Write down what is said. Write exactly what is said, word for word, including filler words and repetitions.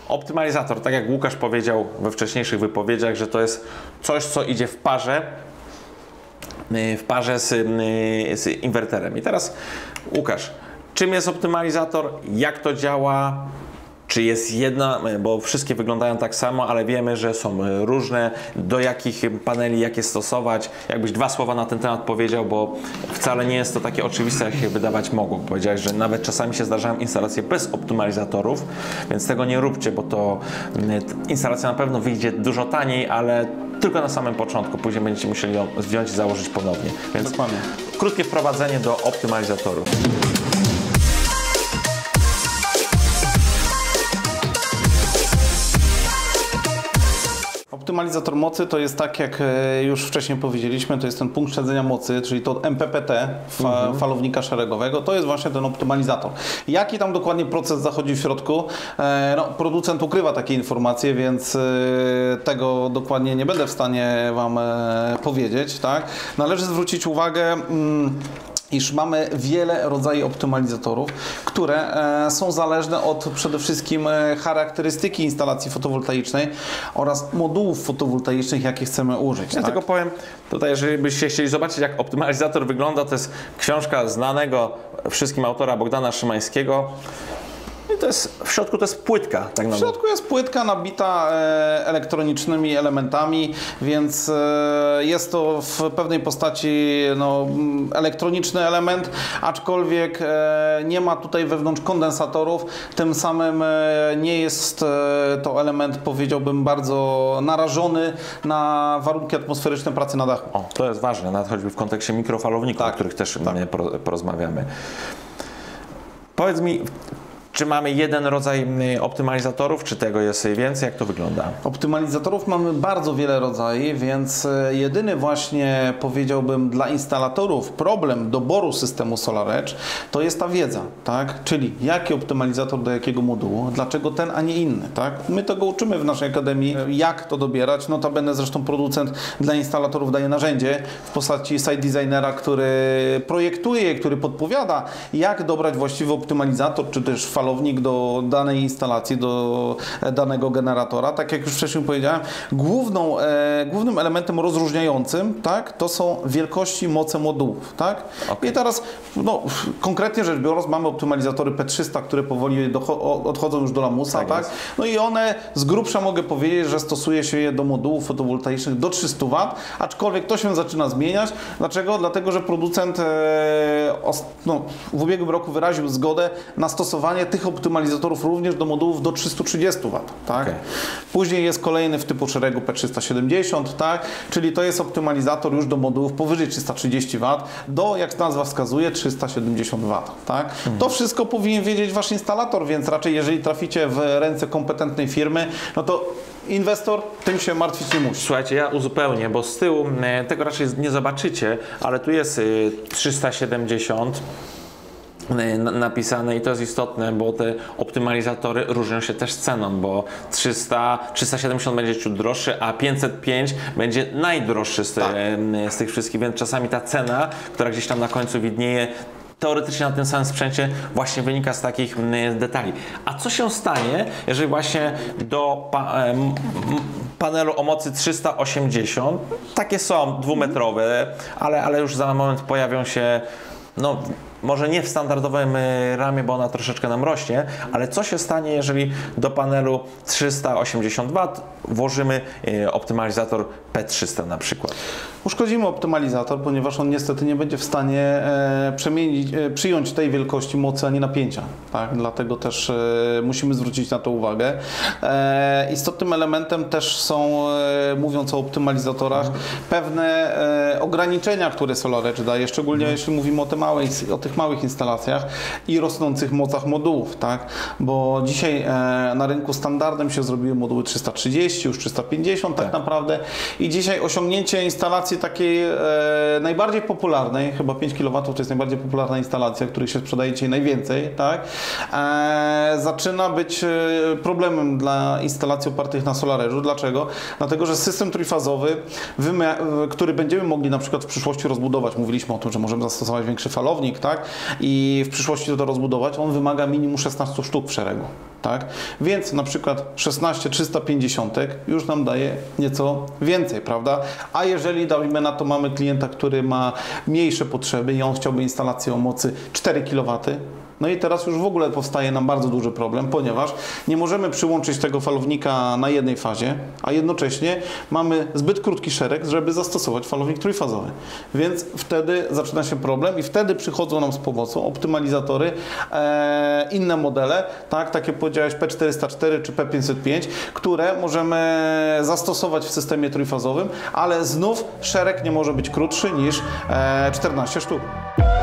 Optymalizator, tak jak Łukasz powiedział we wcześniejszych wypowiedziach, że to jest coś, co idzie w parze, w parze z, z inwerterem. I teraz Łukasz, czym jest optymalizator, jak to działa, czy jest jedna, bo wszystkie wyglądają tak samo, ale wiemy, że są różne, do jakich paneli, jakie stosować. Jakbyś dwa słowa na ten temat powiedział, bo wcale nie jest to takie oczywiste, jak się wydawać mogło. Powiedziałeś, że nawet czasami się zdarzają instalacje bez optymalizatorów, więc tego nie róbcie, bo to instalacja na pewno wyjdzie dużo taniej, ale tylko na samym początku, później będziecie musieli ją zdjąć i założyć ponownie. Więc Dokładnie. Krótkie wprowadzenie do optymalizatorów. Optymalizator mocy to jest tak, jak już wcześniej powiedzieliśmy, to jest ten punkt śledzenia mocy, czyli to M P P T, fa mhm. falownika szeregowego, to jest właśnie ten optymalizator. Jaki tam dokładnie proces zachodzi w środku? E, no, producent ukrywa takie informacje, więc e, tego dokładnie nie będę w stanie Wam e, powiedzieć. Tak? Należy zwrócić uwagę, mm, iż mamy wiele rodzajów optymalizatorów, które e, są zależne od przede wszystkim e, charakterystyki instalacji fotowoltaicznej oraz modułów fotowoltaicznych, jakie chcemy użyć. Ja tak? tylko powiem, tutaj jeżeli byście chcieli zobaczyć, jak optymalizator wygląda, to jest książka znanego wszystkim autora Bogdana Szymańskiego. I to jest, w środku to jest płytka. Tak w środku jest płytka nabita e, elektronicznymi elementami, więc e, jest to w pewnej postaci no, elektroniczny element, aczkolwiek e, nie ma tutaj wewnątrz kondensatorów, tym samym e, nie jest e, to element, powiedziałbym, bardzo narażony na warunki atmosferyczne pracy na dachu. O, to jest ważne, nawet choćby w kontekście mikrofalowników, tak, o których też tak. porozmawiamy. Powiedz mi, czy mamy jeden rodzaj optymalizatorów, czy tego jest więcej? Jak to wygląda? Optymalizatorów mamy bardzo wiele rodzajów, więc jedyny właśnie, powiedziałbym, dla instalatorów problem doboru systemu SolarEdge to jest ta wiedza, tak? Czyli jaki optymalizator do jakiego modułu, dlaczego ten, a nie inny, tak? My tego uczymy w naszej akademii, jak to dobierać. Notabene zresztą producent dla instalatorów daje narzędzie w postaci site designera, który projektuje, który podpowiada, jak dobrać właściwy optymalizator, czy też falownik do danej instalacji, do danego generatora. Tak jak już wcześniej powiedziałem, główną, e, głównym elementem rozróżniającym, tak, to są wielkości, moce modułów. Tak? Okay. I teraz no, konkretnie rzecz biorąc, mamy optymalizatory P trzysta, które powoli odchodzą już do lamusa. Tak, tak? No i one z grubsza mogę powiedzieć, że stosuje się je do modułów fotowoltaicznych do trzystu watów, aczkolwiek to się zaczyna zmieniać. Dlaczego? Dlatego, że producent e, os, no, w ubiegłym roku wyraził zgodę na stosowanie tych optymalizatorów również do modułów do trzystu trzydziestu watów. Tak? Okay. Później jest kolejny w typu szeregu P trzysta siedemdziesiąt, tak? Czyli to jest optymalizator już do modułów powyżej trzystu trzydziestu watów do, jak nazwa wskazuje, trzysta siedemdziesiąt watów. Tak? Mhm. To wszystko powinien wiedzieć Wasz instalator, więc raczej jeżeli traficie w ręce kompetentnej firmy, no to inwestor tym się martwić nie musi. Słuchajcie, ja uzupełnię, bo z tyłu tego raczej nie zobaczycie, ale tu jest trzysta siedemdziesiąt napisane i to jest istotne, bo te optymalizatory różnią się też ceną, bo trzysta, trzysta siedemdziesiąt będzie ciut droższy, a pięćset pięć będzie najdroższy z, tak. z tych wszystkich, więc czasami ta cena, która gdzieś tam na końcu widnieje, teoretycznie na tym samym sprzęcie właśnie wynika z takich detali. A co się stanie, jeżeli właśnie do pa panelu o mocy trzysta osiemdziesiąt, takie są dwumetrowe, ale, ale już za moment pojawią się, no może nie w standardowym ramie, bo ona troszeczkę nam rośnie, ale co się stanie, jeżeli do panelu trzysta osiemdziesiąt watów włożymy optymalizator P trzysta na przykład? Uszkodzimy optymalizator, ponieważ on niestety nie będzie w stanie e, przemienić, e, przyjąć tej wielkości mocy ani napięcia. Tak? Dlatego też e, musimy zwrócić na to uwagę. E, istotnym elementem też są, e, mówiąc o optymalizatorach, mhm. pewne e, ograniczenia, które SolarEdge daje, szczególnie mhm. jeśli mówimy o, te małej, o tych małych instalacjach i rosnących mocach modułów. Tak? Bo dzisiaj e, na rynku standardem się zrobiły moduły trzysta trzydzieści, już trzysta pięćdziesiąt tak, tak naprawdę i dzisiaj osiągnięcie instalacji takiej e, najbardziej popularnej, chyba pięć kilowatów to jest najbardziej popularna instalacja, których się sprzedaje dzisiaj najwięcej, tak? E, zaczyna być e, problemem dla instalacji opartych na SolarEdge'u. Dlaczego? Dlatego, że system trójfazowy, który będziemy mogli na przykład w przyszłości rozbudować, mówiliśmy o tym, że możemy zastosować większy falownik, tak? tak? I w przyszłości to rozbudować, on wymaga minimum szesnaście sztuk w szeregu. Tak? Więc na przykład szesnaście trzysta pięćdziesiąt już nam daje nieco więcej, prawda? A jeżeli dajmy na to mamy klienta, który ma mniejsze potrzeby i on chciałby instalację o mocy cztery kilowatów, no i teraz już w ogóle powstaje nam bardzo duży problem, ponieważ nie możemy przyłączyć tego falownika na jednej fazie, a jednocześnie mamy zbyt krótki szereg, żeby zastosować falownik trójfazowy. Więc wtedy zaczyna się problem i wtedy przychodzą nam z pomocą optymalizatory, e, inne modele, tak, takie powiedziałeś P czterysta cztery czy P pięćset pięć, które możemy zastosować w systemie trójfazowym, ale znów szereg nie może być krótszy niż e, czternaście sztuk.